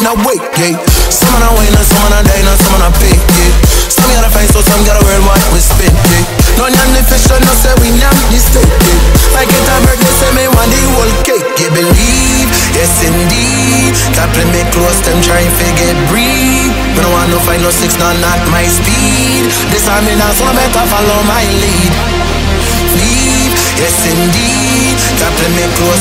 now wait, yeah. Some on a wine and some on a dine and some on a pay, yeah. Some gotta find so some gotta world what we spend, yeah. No none the fish no say we name this state, yeah. I get a birthday say me want the whole cake, yeah. Believe, yes indeed. That play me close, them trying to get breathe. Me no want no find no six, no not my speed. This time me now so I better follow my lead. Leave, yes indeed. That play me close.